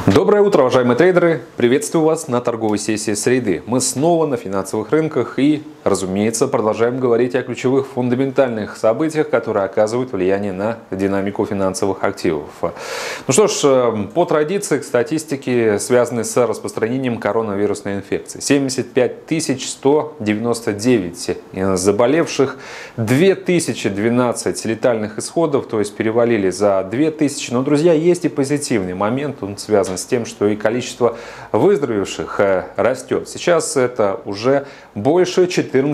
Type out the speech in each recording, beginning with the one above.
Доброе утро, уважаемые трейдеры! Приветствую вас на торговой сессии среды. Мы снова на финансовых рынках и, разумеется, продолжаем говорить о ключевых фундаментальных событиях, которые оказывают влияние на динамику финансовых активов. Ну что ж, по традиции, к статистике, связанной с распространением коронавирусной инфекции. 75 199 заболевших, 2012 летальных исходов, то есть перевалили за 2000. Но, друзья, есть и позитивный момент, он связан с тем, что и количество выздоровевших растет. Сейчас это уже больше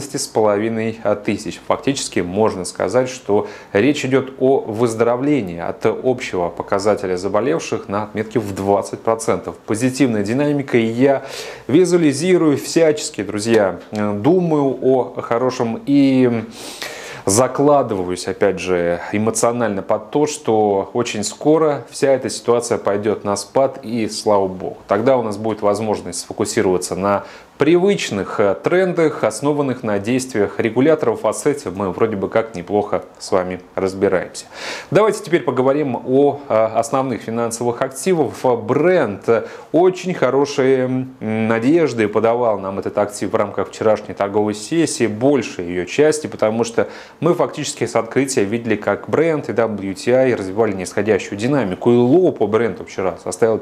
14,5 тысяч. Фактически можно сказать, что речь идет о выздоровлении от общего показателя заболевших на отметке в 20%. Позитивная динамика, и я визуализирую всячески, друзья, думаю о хорошем и закладываюсь, опять же, эмоционально под то, что очень скоро вся эта ситуация пойдет на спад, и слава богу. Тогда у нас будет возможность сфокусироваться на привычных трендах, основанных на действиях регуляторов, а с этим мы вроде бы как неплохо с вами разбираемся. Давайте теперь поговорим о основных финансовых активах. Бренд очень хорошие надежды подавал нам этот актив в рамках вчерашней торговой сессии, большей ее части, потому что мы фактически с открытия видели, как бренд и WTI развивали нисходящую динамику, и лоу по бренду вчера составил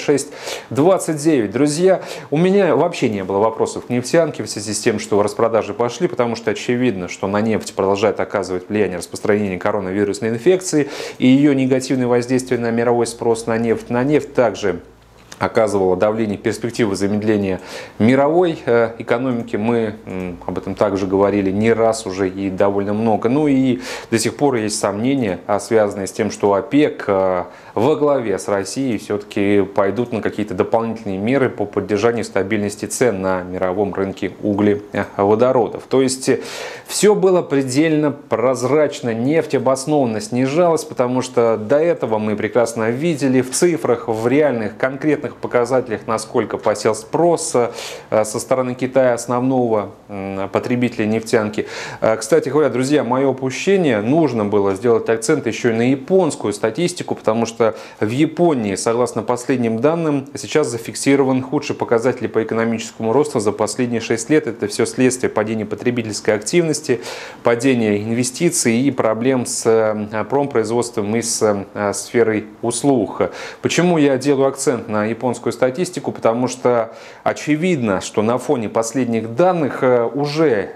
56.29. Друзья, у меня вообще не было вопросов к нефтянке в связи с тем, что распродажи пошли, потому что очевидно, что на нефть продолжает оказывать влияние распространения коронавирусной инфекции и ее негативное воздействие на мировой спрос на нефть. На нефть также оказывало давление перспективы замедления мировой экономики. Мы об этом также говорили не раз уже и довольно много. Ну и до сих пор есть сомнения, связанные с тем, что ОПЕК во главе с Россией все-таки пойдут на какие-то дополнительные меры по поддержанию стабильности цен на мировом рынке углеводородов. То есть все было предельно прозрачно. Нефть обоснованно снижалась, потому что до этого мы прекрасно видели в цифрах, в реальных конкретных показателях, насколько посел спрос со стороны Китая, основного потребителя нефтянки. Кстати говоря, друзья, мое упущение, нужно было сделать акцент еще и на японскую статистику, потому что в Японии, согласно последним данным, сейчас зафиксирован худший показатель по экономическому росту за последние 6 лет. Это все следствие падения потребительской активности, падения инвестиций и проблем с промпроизводством и с сферой услуг. Почему я делаю акцент на японскую статистику? Потому что очевидно, что на фоне последних данных уже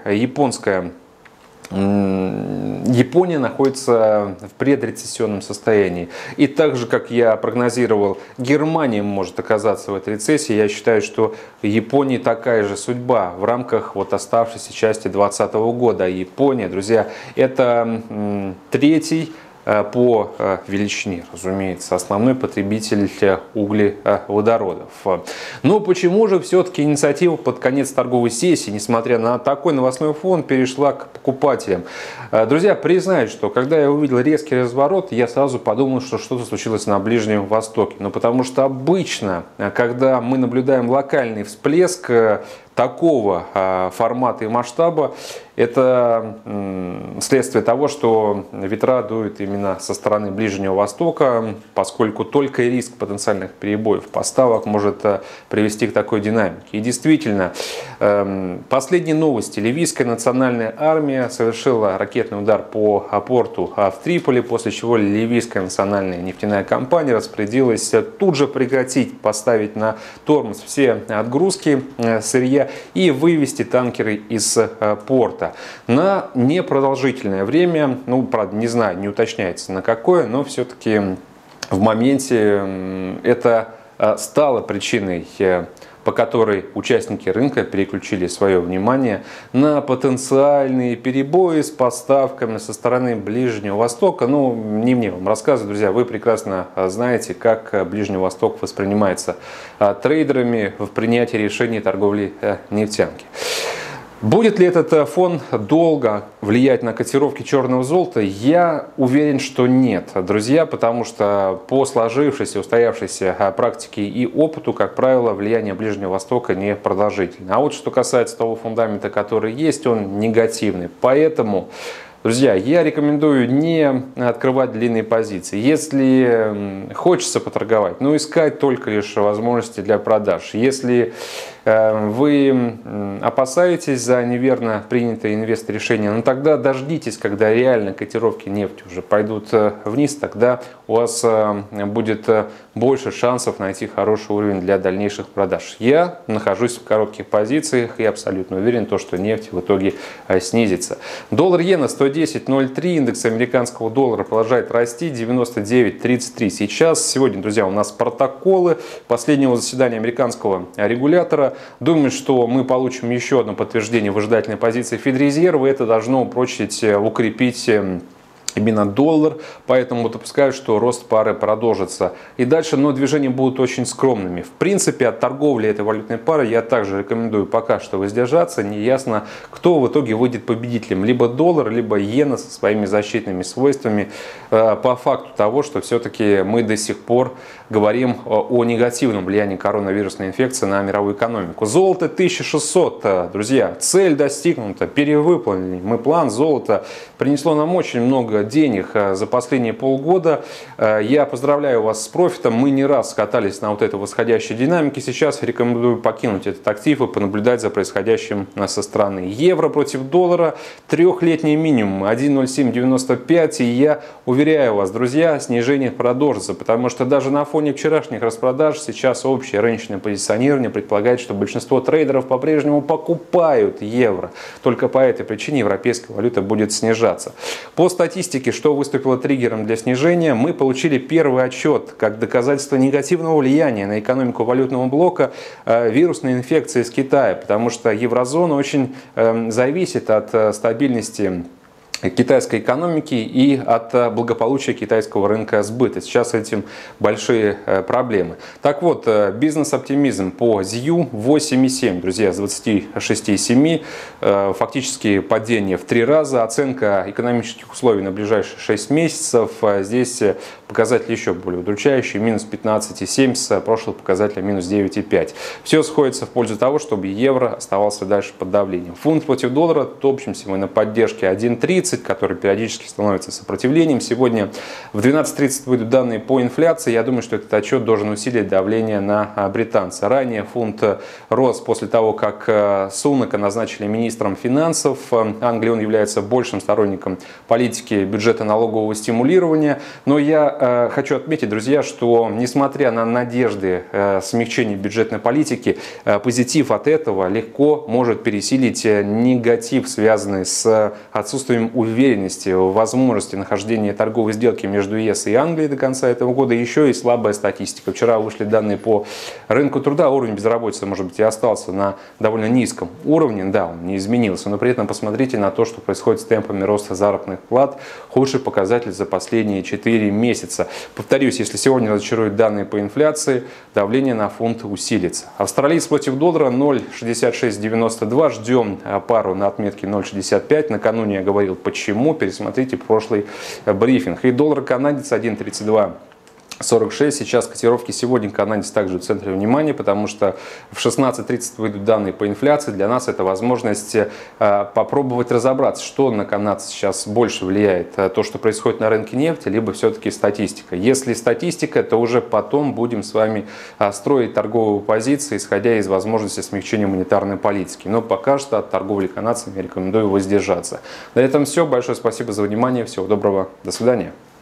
Япония находится в предрецессионном состоянии. И так же, как я прогнозировал, Германия может оказаться в этой рецессии. Я считаю, что Японии такая же судьба в рамках оставшейся части 2020 года. Япония, друзья, это третий по величине, разумеется, основной потребитель углеводородов. Но почему же все-таки инициатива под конец торговой сессии, несмотря на такой новостной фон, перешла к покупателям? Друзья, признаюсь, что когда я увидел резкий разворот, я сразу подумал, что что-то случилось на Ближнем Востоке. Но потому что обычно, когда мы наблюдаем локальный всплеск такого формата и масштаба, это следствие того, что ветра дуют именно со стороны Ближнего Востока, поскольку только риск потенциальных перебоев поставок может привести к такой динамике. И действительно, последние новости. Ливийская национальная армия совершила ракетный удар по порту в Триполи, после чего ливийская национальная нефтяная компания распорядилась тут же прекратить, поставить на тормоз все отгрузки сырья и вывести танкеры из порта на непродолжительное время. Ну, правда, не знаю, не уточняется на какое, но все-таки в моменте это стало причиной, по которой участники рынка переключили свое внимание на потенциальные перебои с поставками со стороны Ближнего Востока. Ну, не мне вам рассказывать, друзья, вы прекрасно знаете, как Ближний Восток воспринимается трейдерами в принятии решений торговли нефтянки. Будет ли этот фон долго влиять на котировки черного золота? Я уверен, что нет, друзья, потому что по сложившейся, устоявшейся практике и опыту, как правило, влияние Ближнего Востока не продолжительно. А вот что касается того фундамента, который есть, он негативный. Поэтому Друзья, я рекомендую не открывать длинные позиции. Если хочется поторговать, но искать только лишь возможности для продаж. Если вы опасаетесь за неверно принятое инвестор решение, но тогда дождитесь, когда реально котировки нефти уже пойдут вниз, тогда у вас будет больше шансов найти хороший уровень для дальнейших продаж. Я нахожусь в коротких позициях и абсолютно уверен, что нефть в итоге снизится. Доллар-иена 110.03, индекс американского доллара продолжает расти, 99.33. Сегодня, друзья, у нас протоколы последнего заседания американского регулятора. Думаю, что мы получим еще одно подтверждение выжидательной позиции Федрезерва. Это должно упрочить, укрепить именно доллар, поэтому допускаю, что рост пары продолжится и дальше, но движения будут очень скромными. В принципе, от торговли этой валютной пары я также рекомендую пока что воздержаться. Неясно, кто в итоге выйдет победителем, либо доллар, либо иена со своими защитными свойствами, по факту того, что все-таки мы до сих пор говорим о негативном влиянии коронавирусной инфекции на мировую экономику. Золото 1600, друзья, цель достигнута, перевыполнили мы план. Золото принесло нам очень много денег за последние полгода. Я поздравляю вас с профитом. Мы не раз скатались на вот этой восходящей динамике. Сейчас рекомендую покинуть этот актив и понаблюдать за происходящим со стороны. Евро против доллара, трехлетний минимум 1.0795. И я уверяю вас, друзья, снижение продолжится, потому что даже на фоне вчерашних распродаж сейчас общее рыночное позиционирование предполагает, что большинство трейдеров по-прежнему покупают евро. Только по этой причине европейская валюта будет снижаться. По статистике, что выступило триггером для снижения, мы получили первый отчет как доказательство негативного влияния на экономику валютного блока вирусной инфекции из Китая, потому что еврозона очень зависит от стабильности китайской экономики и от благополучия китайского рынка сбыта. Сейчас с этим большие проблемы. Так вот, бизнес-оптимизм по ZIU 8,7, друзья, с 26,7. Фактически падение в 3 раза. Оценка экономических условий на ближайшие 6 месяцев. Здесь показатель еще более удручающий. Минус 15,7 с прошлого показателя минус 9,5. Все сходится в пользу того, чтобы евро оставался дальше под давлением. Фунт против доллара топчемся мы на поддержке 1.30. Который периодически становится сопротивлением. Сегодня в 12.30 выйдут данные по инфляции. Я думаю, что этот отчет должен усилить давление на британца. Ранее фунт рос после того, как Сунака назначили министром финансов Англии. Он является большим сторонником политики бюджета налогового стимулирования. Но я хочу отметить, друзья, что несмотря на надежды смягчения бюджетной политики, позитив от этого легко может пересилить негатив, связанный с отсутствием уверенности в возможности нахождения торговой сделки между ЕС и Англией до конца этого года, еще и слабая статистика. Вчера вышли данные по рынку труда, уровень безработицы, может быть, и остался на довольно низком уровне, да, он не изменился, но при этом посмотрите на то, что происходит с темпами роста заработных плат, худший показатель за последние 4 месяца. Повторюсь, если сегодня разочаруют данные по инфляции, давление на фунт усилится. Австралиец против доллара 0.6692, ждем пару на отметке 0.65, накануне я говорил, почему, пересмотрите прошлый брифинг. И доллар-канадец 1.32. 46. Сейчас котировки сегодня канадец также в центре внимания, потому что в 16.30 выйдут данные по инфляции. Для нас это возможность попробовать разобраться, что на канадца сейчас больше влияет. То, что происходит на рынке нефти, либо все-таки статистика. Если статистика, то уже потом будем с вами строить торговые позиции, исходя из возможности смягчения монетарной политики. Но пока что от торговли канадцами я рекомендую воздержаться. На этом все. Большое спасибо за внимание. Всего доброго. До свидания.